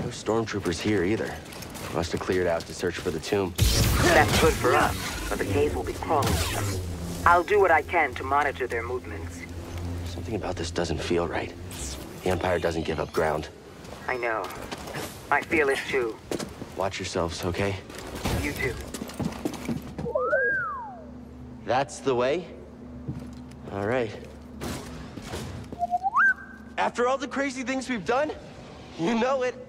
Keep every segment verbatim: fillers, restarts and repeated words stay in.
No stormtroopers here either. Must have cleared out to search for the tomb. That's good for us, but the cave will be crawling with them. I'll do what I can to monitor their movements. Something about this doesn't feel right. The Empire doesn't give up ground. I know. I feel it too. Watch yourselves, okay? You too. That's the way? All right. After all the crazy things we've done, you know it.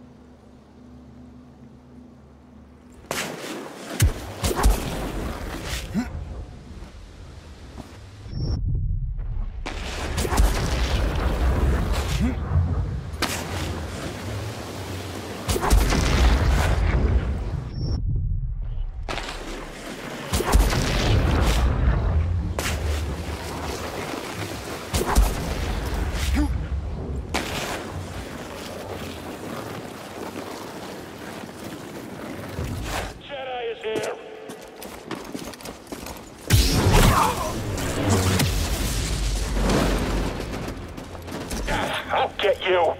I'll get you!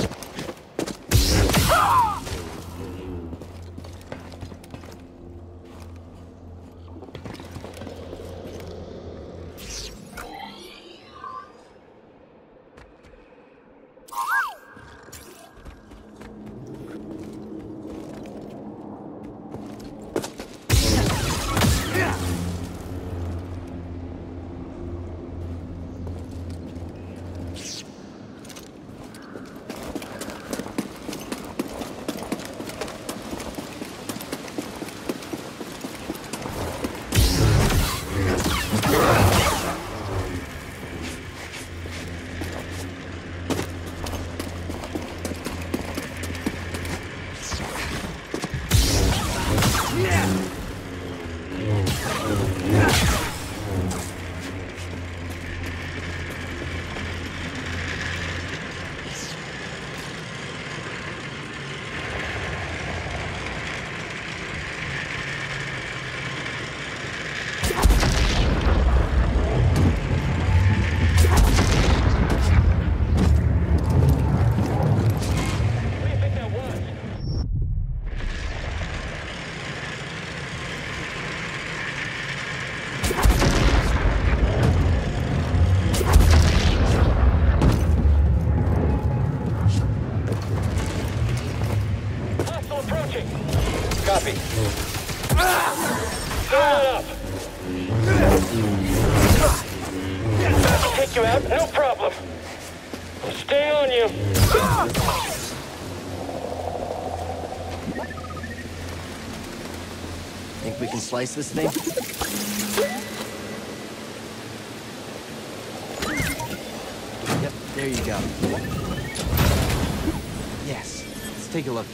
Copy. Hold up! I'll take you out, no problem. I'm staying on you. Think we can slice this thing? Yep, there you go. Yes, let's take a look.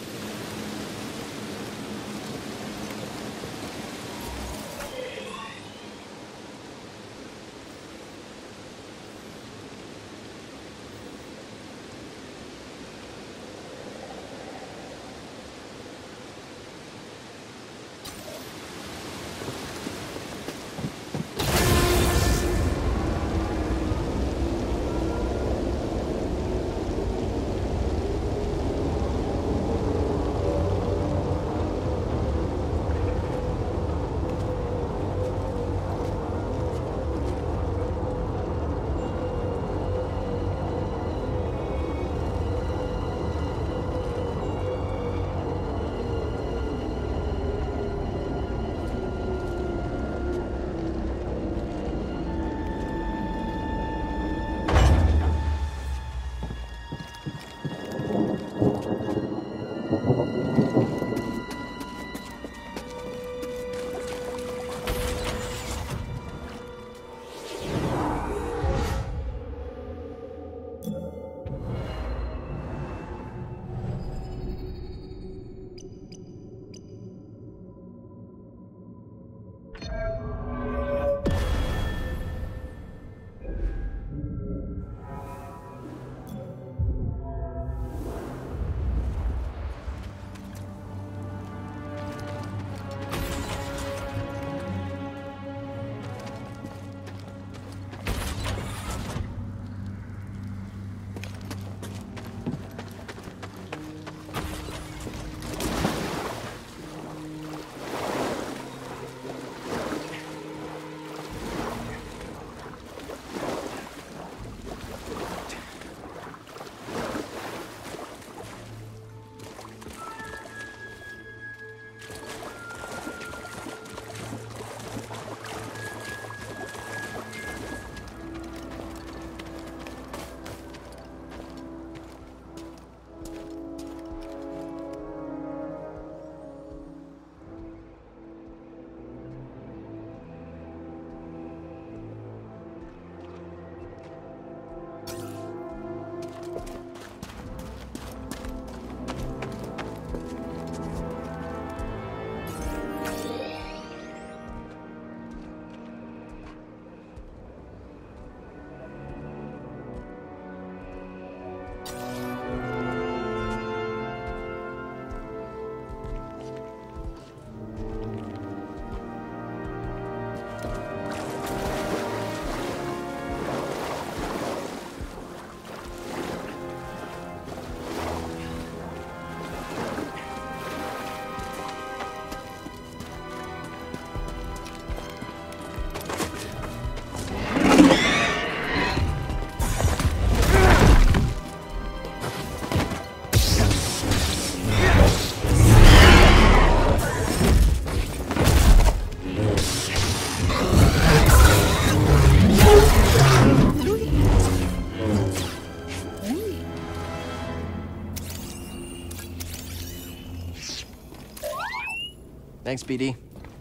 Thanks, B D.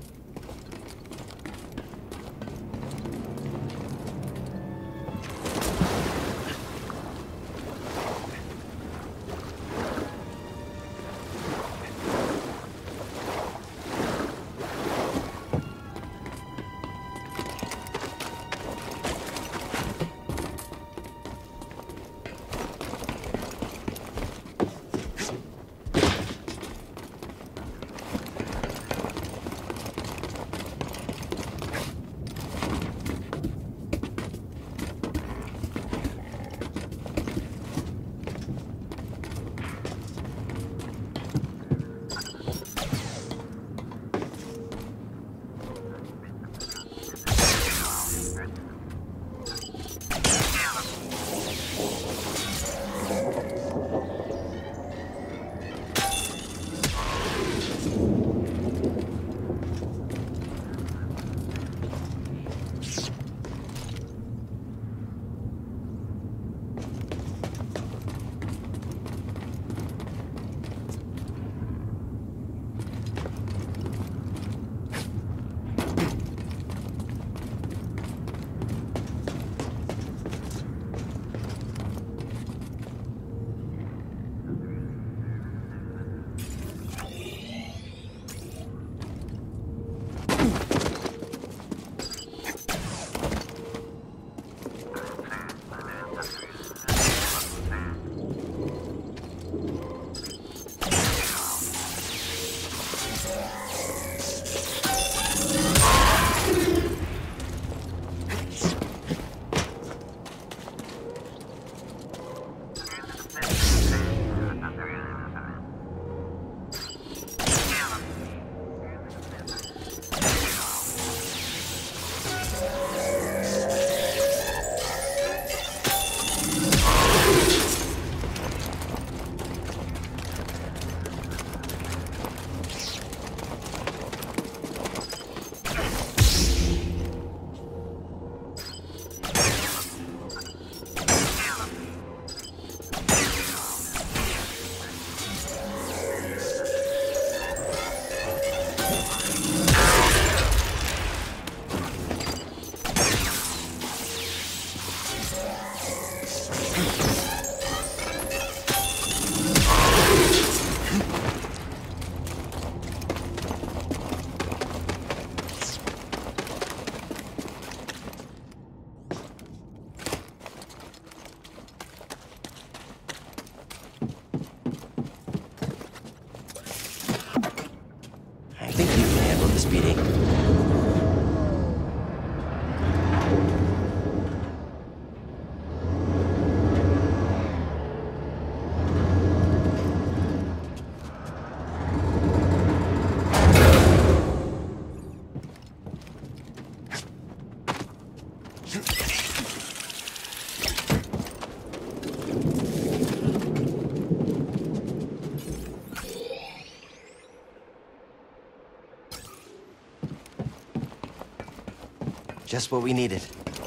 Just what we needed.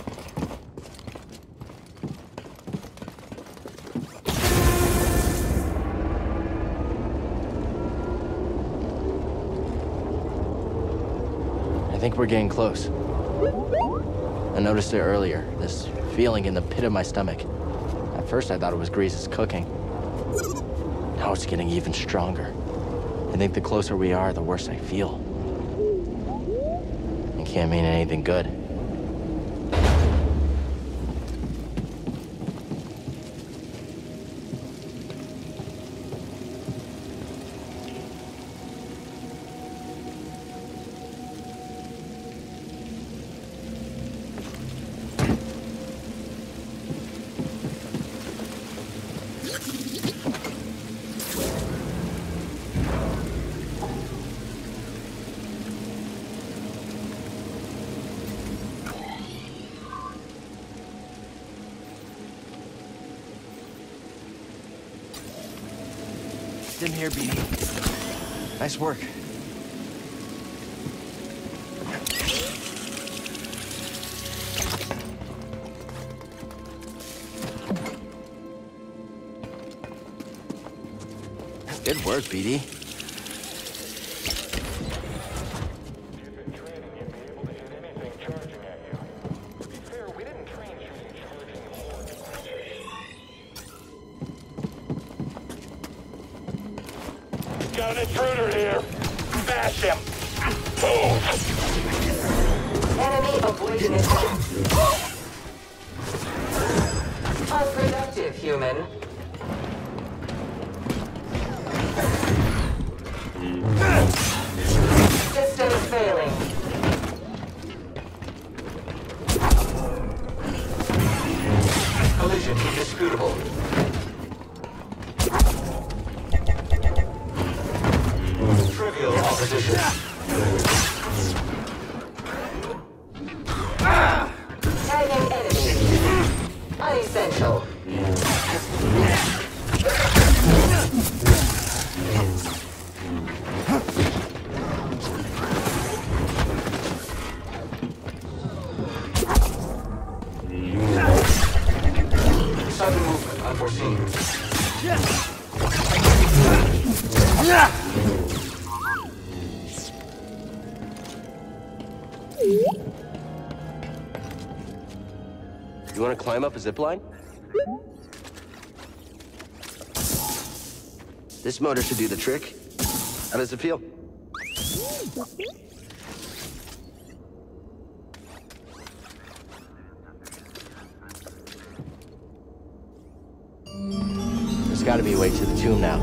I think we're getting close. I noticed it earlier, this feeling in the pit of my stomach. At first I thought it was Grease's cooking. Now it's getting even stronger. I think the closer we are, the worse I feel. It can't mean anything good. In here, B D. Nice work. Good work, B D. Got an intruder here. Smash him. Move. Enemy avoidance. Unproductive, human. Systems failing. Collision indisputable. Trivial opposition. Tagging enemy. Unessential. Sudden movement unforeseen. You want to climb up a zip line? This motor should do the trick. How does it feel? There's got to be a way to the tomb now.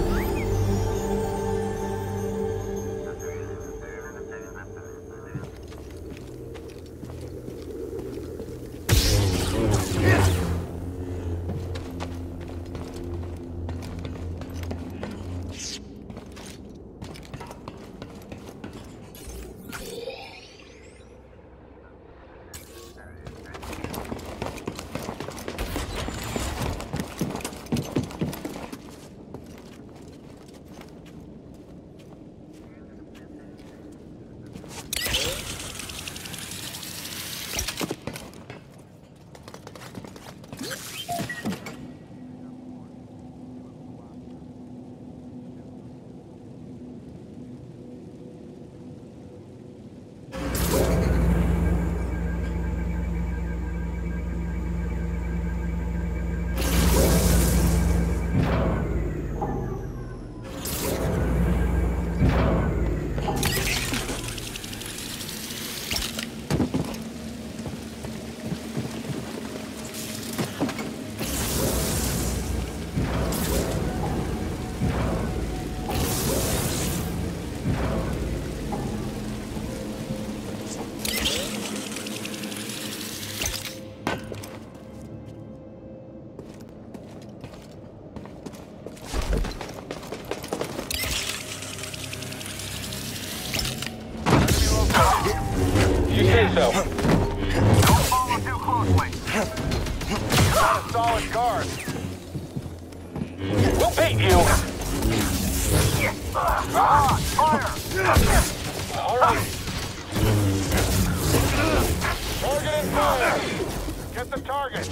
You say so. Don't follow too closely. Got a solid guard. We'll beat you. Ah, fire! All right. Target in fire. Get the target.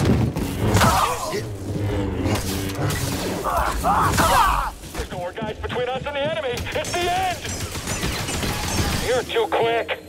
There's no more guys between us and the enemy. It's the end. You're too quick.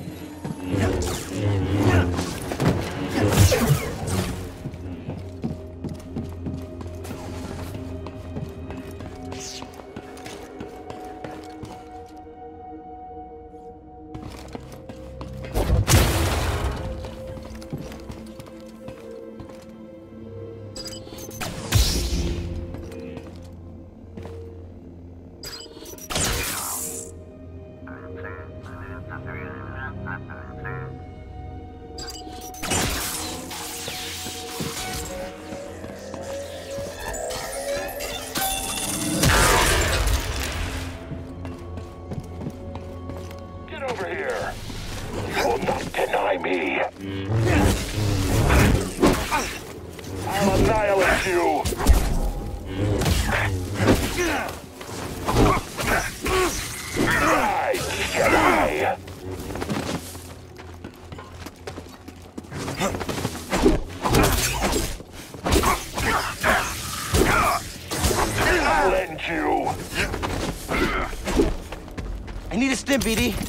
Over here. You will not deny me. I'll annihilate you. Die, Jedi. I'll end you. I need a stim, B D.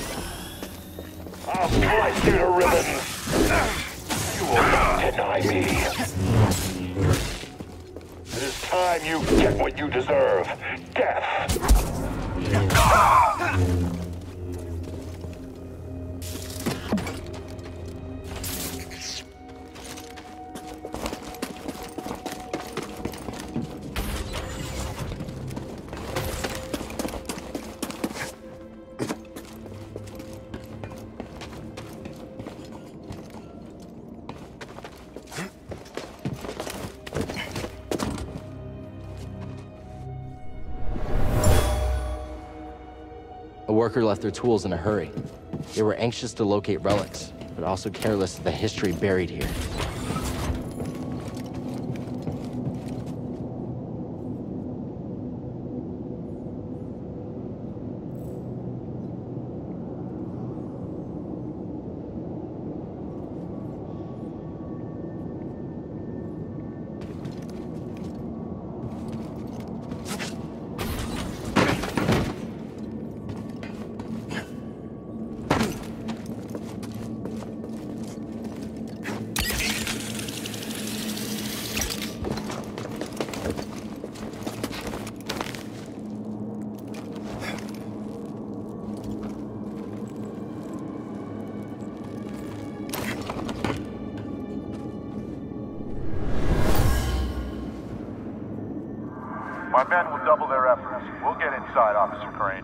I'll slice you to ribbons. You will not deny me. It is time you get what you deserve. Death. A worker left their tools in a hurry. They were anxious to locate relics, but also careless of the history buried here. My men will double their efforts. We'll get inside, Officer Crane.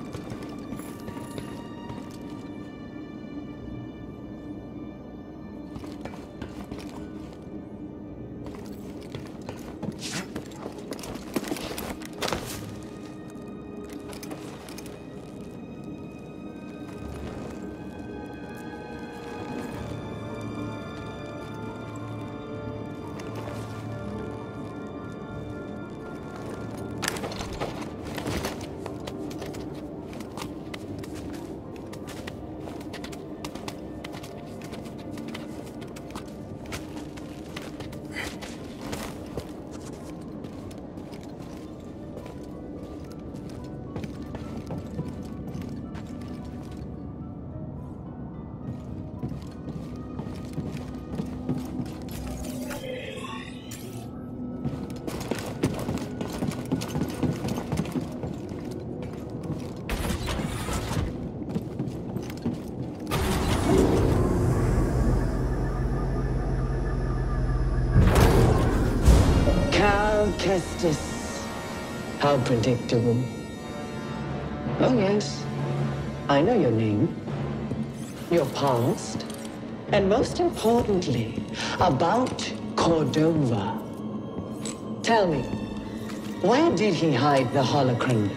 Kestis. How predictable. Oh yes, I know your name, your past, and most importantly, about Cordova. Tell me, where did he hide the holocron?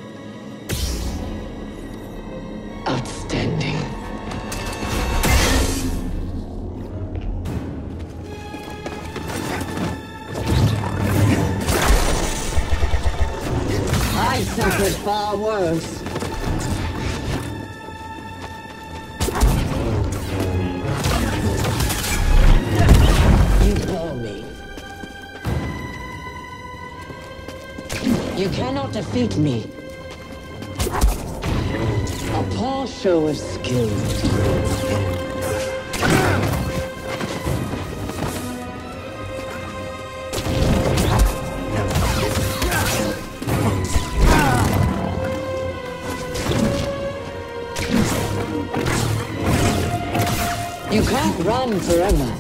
Outstanding. I suffered far worse. You bore me. You cannot defeat me. A poor show of skill. You can't run forever.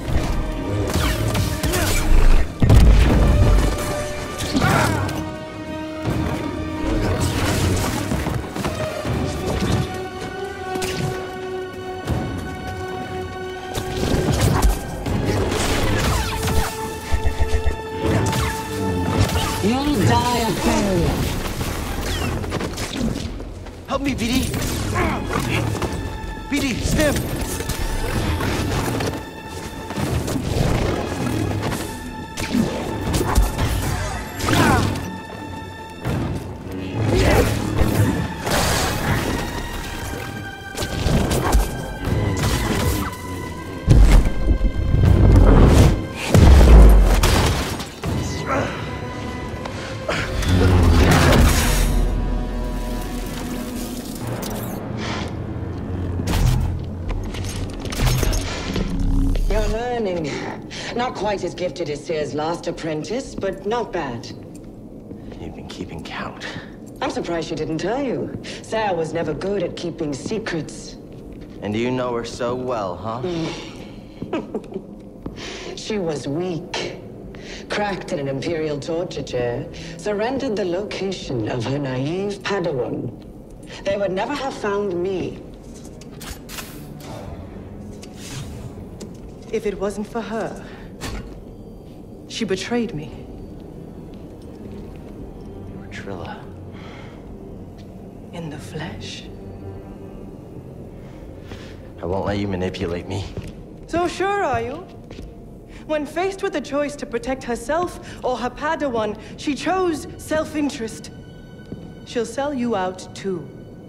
You'll die a failure. Help me, B D! B D, stim! You're learning. Not quite as gifted as Seer's last apprentice, but not bad. You've been keeping count. I'm surprised she didn't tell you. Sarah was never good at keeping secrets. And you know her so well, huh? She was weak. Cracked in an Imperial torture chair, surrendered the location of her naive Padawan. They would never have found me. If it wasn't for her, she betrayed me. Trilla. In the flesh. I won't let you manipulate me. So sure are you? When faced with the choice to protect herself or her Padawan, she chose self-interest. She'll sell you out too.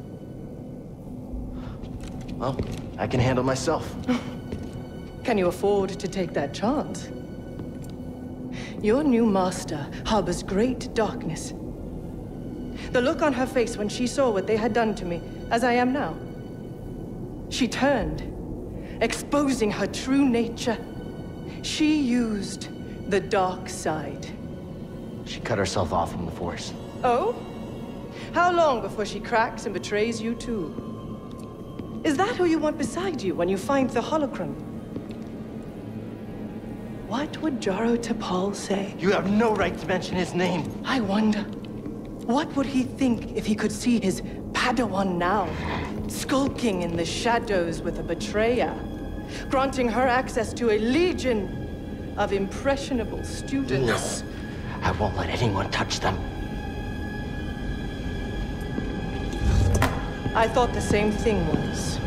Well, I can handle myself. Can you afford to take that chance? Your new master harbors great darkness. The look on her face when she saw what they had done to me, as I am now. She turned, exposing her true nature. She used the dark side. She cut herself off from the Force. Oh? How long before she cracks and betrays you too? Is that who you want beside you when you find the holocron? What would Jaro Tapal say? You have no right to mention his name. I wonder, what would he think if he could see his Padawan now, skulking in the shadows with a betrayer, granting her access to a legion of impressionable students? No, I won't let anyone touch them. I thought the same thing once.